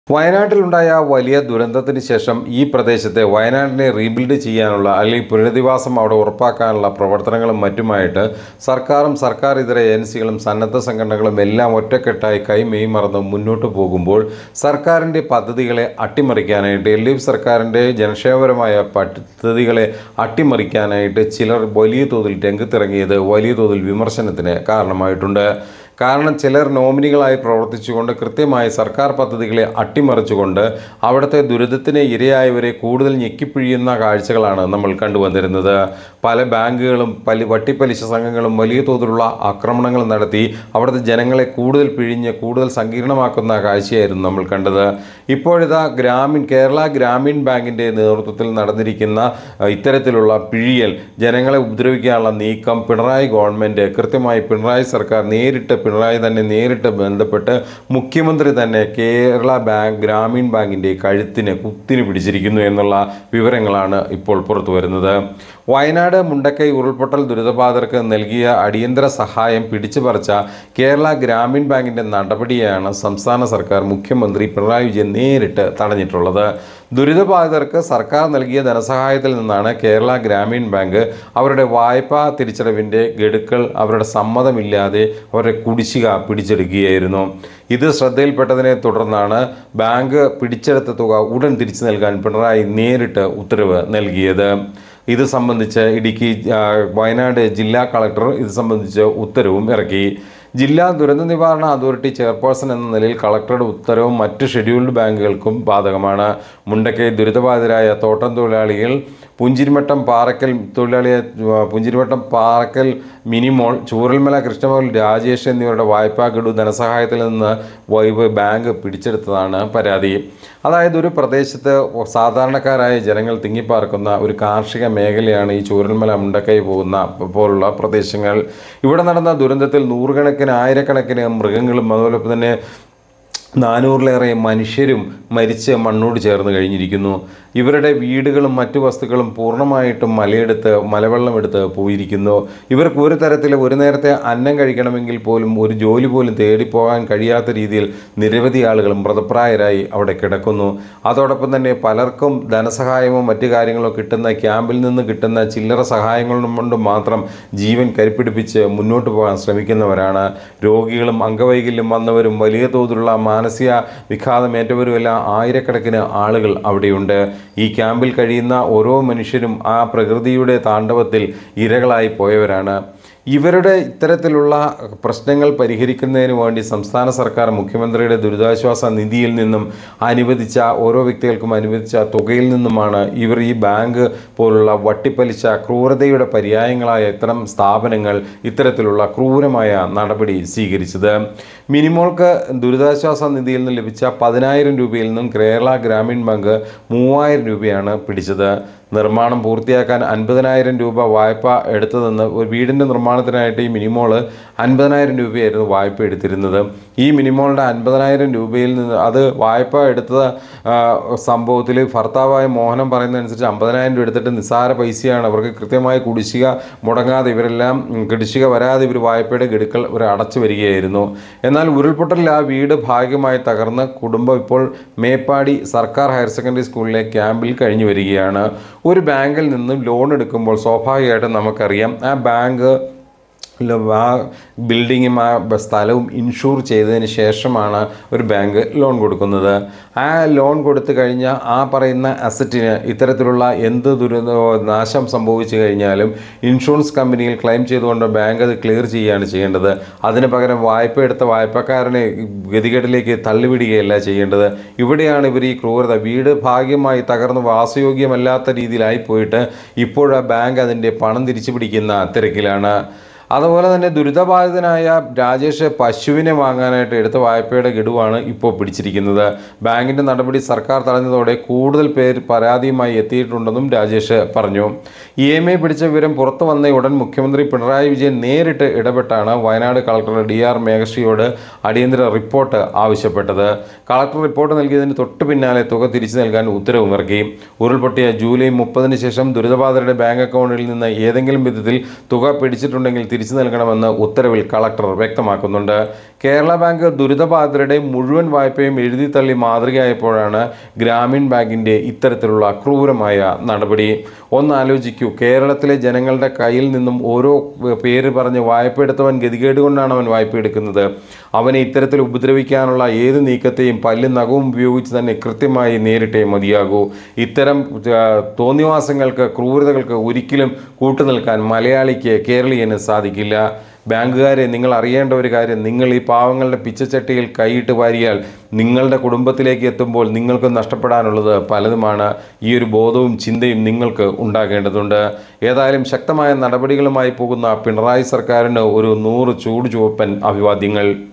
വയനാട്ടിലുണ്ടായ വലിയ ദുരന്തത്തിന് ശേഷം ഈ പ്രദേശത്തെ വയനാടിനെ റീബിൽഡ് ചെയ്യാനുള്ള അല്ലെങ്കിൽ പുനരധിവാസം അവിടെ ഉറപ്പാക്കാനുള്ള പ്രവർത്തനങ്ങളും മറ്റുമായിട്ട് സർക്കാരും സർക്കാർ ഇതര ഏജൻസികളും സന്നദ്ധ സംഘടനകളും എല്ലാം ഒറ്റക്കെട്ടായി കൈമെയ് മറന്ന് മുന്നോട്ട് പോകുമ്പോൾ സർക്കാരിൻ്റെ പദ്ധതികളെ അട്ടിമറിക്കാനായിട്ട് LDF സർക്കാരിൻ്റെ ജനക്ഷേമപരമായ പദ്ധതികളെ അട്ടിമറിക്കാനായിട്ട് ചിലർ വലിയ തോതിൽ രംഗത്തിറങ്ങിയത് വലിയ തോതിൽ വിമർശനത്തിന് കാരണമായിട്ടുണ്ട്. കാരണം ചിലർ നോമിനികളായി പ്രവർത്തിച്ചുകൊണ്ട് കൃത്യമായി സർക്കാർ പദ്ധതികളെ അട്ടിമറിച്ചുകൊണ്ട് അവിടുത്തെ ദുരിതത്തിന് ഇരയായവരെ കൂടുതൽ ഞെക്കിപ്പിഴിയുന്ന കാഴ്ചകളാണ് നമ്മൾ കണ്ടുവന്നിരുന്നത്. പല ബാങ്കുകളും വട്ടിപ്പലിശ സംഘങ്ങളും വലിയ തോതിലുള്ള ആക്രമണങ്ങൾ നടത്തി അവിടുത്തെ ജനങ്ങളെ കൂടുതൽ പിഴിഞ്ഞ് കൂടുതൽ സങ്കീർണമാക്കുന്ന കാഴ്ചയായിരുന്നു നമ്മൾ കണ്ടത്. ഇപ്പോഴിതാ കേരള ഗ്രാമീൺ ബാങ്കിൻ്റെ നേതൃത്വത്തിൽ നടന്നിരിക്കുന്ന ഇത്തരത്തിലുള്ള പിഴിയൽ, ജനങ്ങളെ ഉപദ്രവിക്കാനുള്ള നീക്കം പിണറായി ഗവൺമെൻറ് കൃത്യമായി പിണറായി സർക്കാർ പിണറായി തന്നെ നേരിട്ട് ബന്ധപ്പെട്ട് മുഖ്യമന്ത്രി തന്നെ കേരള ഗ്രാമീൺ ബാങ്കിൻ്റെ കഴുത്തിന് കുത്തിന് പിടിച്ചിരിക്കുന്നു എന്നുള്ള വിവരങ്ങളാണ് ഇപ്പോൾ പുറത്തു വരുന്നത്. വയനാട് മുണ്ടക്കൈ ഉരുൾപൊട്ടൽ ദുരിതബാധിതർക്ക് നൽകിയ അടിയന്തര സഹായം പിടിച്ചുപറിച്ച കേരള ഗ്രാമീൺ ബാങ്കിൻ്റെ നടപടിയാണ് സംസ്ഥാന സർക്കാർ മുഖ്യമന്ത്രി പിണറായി വിജയൻ നേരിട്ട് തടഞ്ഞിട്ടുള്ളത്. ദുരിതബാധിതർക്ക് സർക്കാർ നൽകിയ ധനസഹായത്തിൽ നിന്നാണ് കേരള ഗ്രാമീൺ ബാങ്ക് അവരുടെ വായ്പാ തിരിച്ചടവിൻ്റെ ഗഡുക്കൾ അവരുടെ സമ്മതമില്ലാതെ അവരുടെ കുടിശ്ശിക പിടിച്ചെടുക്കുകയായിരുന്നു. ഇത് ശ്രദ്ധയിൽപ്പെട്ടതിനെ തുടർന്നാണ് ബാങ്ക് പിടിച്ചെടുത്ത തുക ഉടൻ തിരിച്ചു നൽകാൻ പിണറായി നേരിട്ട് ഉത്തരവ് നൽകിയത്. ഇത് സംബന്ധിച്ച് വയനാട് ജില്ലാ കളക്ടർ ഇത് സംബന്ധിച്ച് ഉത്തരവും ഇറക്കി. ജില്ലാ ദുരന്ത നിവാരണ അതോറിറ്റി ചെയർപേഴ്സൺ എന്ന നിലയിൽ കളക്ടറുടെ ഉത്തരവും മറ്റ് ഷെഡ്യൂൾഡ് ബാങ്കുകൾക്കും ബാധകമാണ്. മുണ്ടക്കൈ ദുരിതബാധിതരായ തോട്ടം തൊഴിലാളികൾ, പുഞ്ചിരിമട്ടം പാറക്കൽ മിനിമോൾ, ചൂരൽമല കൃഷ്ണമോൾ രാജേഷ് എന്നിവരുടെ വായ്പാ ഗഡു ധനസഹായത്തിൽ നിന്ന് ബാങ്ക് പിടിച്ചെടുത്തതാണ് പരാതി. അതായത് ഒരു പ്രദേശത്ത് സാധാരണക്കാരായ ജനങ്ങൾ തിങ്ങിപ്പാർക്കുന്ന ഒരു കാർഷിക മേഖലയാണ് ഈ ചൂരൽമല മുണ്ടക്കൈ പോലുള്ള പ്രദേശങ്ങൾ. ഇവിടെ നടന്ന ദുരന്തത്തിൽ നൂറുകണക്കിന് ആയിരക്കണക്കിന് മൃഗങ്ങളും അതുപോലെ തന്നെ 400-ലേറെ മനുഷ്യരും മരിച്ച് മണ്ണോട് ചേർന്ന് കഴിഞ്ഞിരിക്കുന്നു. ഇവരുടെ വീടുകളും മറ്റു വസ്തുക്കളും പൂർണ്ണമായിട്ടും മലവെള്ളം എടുത്ത് പോയിരിക്കുന്നു. ഇവർക്ക് ഒരു തരത്തിൽ ഒരു നേരത്തെ അന്നം കഴിക്കണമെങ്കിൽ പോലും ഒരു ജോലി പോലും തേടിപ്പോകാൻ കഴിയാത്ത രീതിയിൽ നിരവധി ആളുകൾ മൃതപ്രായരായി അവിടെ കിടക്കുന്നു. അതോടൊപ്പം തന്നെ പലർക്കും ധനസഹായമോ മറ്റു കാര്യങ്ങളോ കിട്ടുന്ന ക്യാമ്പിൽ നിന്ന് കിട്ടുന്ന ചില്ലറ സഹായങ്ങളും കൊണ്ട് മാത്രം ജീവൻ കരുപ്പിടിപ്പിച്ച് മുന്നോട്ട് പോകാൻ ശ്രമിക്കുന്നവരാണ്. രോഗികളും അംഗവൈകല്യം വന്നവരും വലിയ തോതിലുള്ള മാനസിക വിഘാതമേറ്റവരും എല്ലാം ആയിരക്കണക്കിന് ആളുകൾ അവിടെയുണ്ട്. ഈ ക്യാമ്പിൽ കഴിയുന്ന ഓരോ മനുഷ്യരും ആ പ്രകൃതിയുടെ താണ്ഡവത്തിൽ ഇരകളായി പോയവരാണ്. ഇവരുടെ ഇത്തരത്തിലുള്ള പ്രശ്നങ്ങൾ പരിഹരിക്കുന്നതിന് വേണ്ടി സംസ്ഥാന സർക്കാർ മുഖ്യമന്ത്രിയുടെ ദുരിതാശ്വാസ നിധിയിൽ നിന്നും ഓരോ വ്യക്തികൾക്കും അനുവദിച്ച തുകയിൽ നിന്നുമാണ് ഇവർ ഈ ബാങ്ക് പോലുള്ള വട്ടിപ്പലിശ ക്രൂരതയുടെ പര്യായങ്ങളായ ഇത്തരം സ്ഥാപനങ്ങൾ ഇത്തരത്തിലുള്ള ക്രൂരമായ നടപടി സ്വീകരിച്ചത്. മിനിമോൾക്ക് ദുരിതാശ്വാസ നിധിയിൽ നിന്ന് ലഭിച്ച 10,000 രൂപയിൽ നിന്നും കേരള ഗ്രാമീൺ ബാങ്ക് 3,000 രൂപയാണ് പിടിച്ചത്. നിർമ്മാണം പൂർത്തിയാക്കാൻ 50,000 രൂപ വായ്പ എടുത്തതെന്ന് ഒരു വീടിൻ്റെ നിർമ്മാണത്തിനായിട്ട് ഈ മിനിമോള് 50,000 രൂപയായിരുന്നു വായ്പ എടുത്തിരുന്നത്. ഈ മിനിമോളുടെ 50,000 രൂപയിൽ നിന്ന് അത് വായ്പ എടുത്ത സംഭവത്തിൽ ഭർത്താവായ മോഹനം പറയുന്നതനുസരിച്ച് 50,000 രൂപ എടുത്തിട്ട് നിസ്സാര പൈസയാണ്. അവർക്ക് കൃത്യമായി കുടിശ്ശിക മുടങ്ങാതെ കുടിശ്ശിക വരാതെ ഇവർ വായ്പയുടെ ഗഡുക്കൾ ഇവർ അടച്ചു വരികയായിരുന്നു. എന്നാൽ ഉരുൾപൊട്ടലിൽ ആ വീട് ഭാഗികമായി തകർന്ന് കുടുംബം ഇപ്പോൾ മേപ്പാടി സർക്കാർ ഹയർ സെക്കൻഡറി സ്കൂളിലെ ക്യാമ്പിൽ കഴിഞ്ഞു വരികയാണ്. ഒരു ബാങ്കിൽ നിന്നും ലോൺ എടുക്കുമ്പോൾ സ്വാഭാവികമായിട്ടും നമുക്കറിയാം ആ ബാങ്ക് ആ ബിൽഡിങ്ങും ആ സ്ഥലവും ഇൻഷൂർ ചെയ്തതിന് ശേഷമാണ് ഒരു ബാങ്ക് ലോൺ കൊടുക്കുന്നത്. ആ ലോൺ കൊടുത്തു കഴിഞ്ഞാൽ ആ പറയുന്ന അസറ്റിന് ഇത്തരത്തിലുള്ള എന്ത് നാശം സംഭവിച്ചു കഴിഞ്ഞാലും ഇൻഷുറൻസ് കമ്പനിയിൽ ക്ലെയിം ചെയ്തുകൊണ്ട് ബാങ്ക് അത് ക്ലിയർ ചെയ്യുകയാണ് ചെയ്യേണ്ടത്. അതിന് പകരം വായ്പ എടുത്ത വായ്പക്കാരനെ ഗതികേടിലേക്ക് തള്ളിവിടുകയല്ല ചെയ്യേണ്ടത്. ഇവിടെയാണ് ഇവർ ഈ ക്രൂരത. വീട് ഭാഗ്യമായി തകർന്ന് വാസയോഗ്യമല്ലാത്ത രീതിയിലായി പോയിട്ട് ഇപ്പോഴാ ബാങ്ക് അതിൻ്റെ പണം തിരിച്ചു പിടിക്കുന്ന തിരക്കിലാണ്. അതുപോലെ തന്നെ ദുരിതബാധിതനായ രാജേഷ് പശുവിനെ വാങ്ങാനായിട്ട് എടുത്ത വായ്പയുടെ ഗഡുവാണ് ഇപ്പോൾ പിടിച്ചിരിക്കുന്നത്. ബാങ്കിൻ്റെ നടപടി സർക്കാർ തടഞ്ഞതോടെ കൂടുതൽ പേർ പരാതിയുമായി എത്തിയിട്ടുണ്ടെന്നും രാജേഷ് പറഞ്ഞു. EMI പിടിച്ച വിവരം പുറത്തു വന്ന ഉടൻ മുഖ്യമന്ത്രി പിണറായി വിജയൻ നേരിട്ട് ഇടപെട്ടാണ് വയനാട് കളക്ടർ DR മേഘശ്രീയോട് അടിയന്തര റിപ്പോർട്ട് ആവശ്യപ്പെട്ടത്. കളക്ടർ റിപ്പോർട്ട് നൽകിയതിന് തൊട്ടു പിന്നാലെ തുക തിരിച്ചു നൽകാൻ ഉത്തരവും ഇറക്കി. ഉരുൾപൊട്ടിയ ജൂലൈ 30-ന് ശേഷം ദുരിതബാധിതരുടെ ബാങ്ക് അക്കൗണ്ടിൽ നിന്ന് ഏതെങ്കിലും വിധത്തിൽ തുക പിടിച്ചിട്ടുണ്ടെങ്കിൽ തിരിച്ചു നൽകണമെന്ന് ഉത്തരവിൽ കളക്ടർ വ്യക്തമാക്കുന്നുണ്ട്. കേരള ബാങ്ക് ദുരിതബാധിതരുടെ മുഴുവൻ വായ്പയും എഴുതിത്തള്ളി മാതൃകയായപ്പോഴാണ് ഗ്രാമീൺ ബാങ്കിൻ്റെ ഇത്തരത്തിലുള്ള ക്രൂരമായ നടപടി. ഒന്നാലോചിക്കൂ, കേരളത്തിലെ ജനങ്ങളുടെ കയ്യിൽ നിന്നും ഓരോ പേര് പറഞ്ഞ് വായ്പ എടുത്തവൻ ഗതികേട് കൊണ്ടാണ് അവൻ വായ്പ എടുക്കുന്നത്. അവനെ ഇത്തരത്തിൽ ഉപദ്രവിക്കാനുള്ള ഏത് നീക്കത്തെയും പല്ലും നഖവും ഉപയോഗിച്ച് തന്നെ കൃത്യമായി നേരിട്ടേ മതിയാകൂ. ഇത്തരം തോന്നിവാസങ്ങൾക്ക്, ക്രൂരതകൾക്ക് ഒരിക്കലും കൂട്ടുനിൽക്കാൻ മലയാളിക്ക്, കേരളീയന് സാധിക്കില്ല. ബാങ്കുകാരെ, നിങ്ങൾ അറിയേണ്ട ഒരു കാര്യം, നിങ്ങൾ ഈ പാവങ്ങളുടെ പിച്ചച്ചട്ടിയിൽ കൈയിട്ട് വാരിയാൽ നിങ്ങളുടെ കുടുംബത്തിലേക്ക് എത്തുമ്പോൾ നിങ്ങൾക്ക് നഷ്ടപ്പെടാനുള്ളത് പലതുമാണ്. ഈ ഒരു ബോധവും ചിന്തയും നിങ്ങൾക്ക് ഉണ്ടാകേണ്ടതുണ്ട്. ഏതായാലും ശക്തമായ നടപടികളുമായി പോകുന്ന പിണറായി സർക്കാരിന് ഒരു 100 ചൂടുചുവപ്പൻ അഭിവാദ്യങ്ങൾ.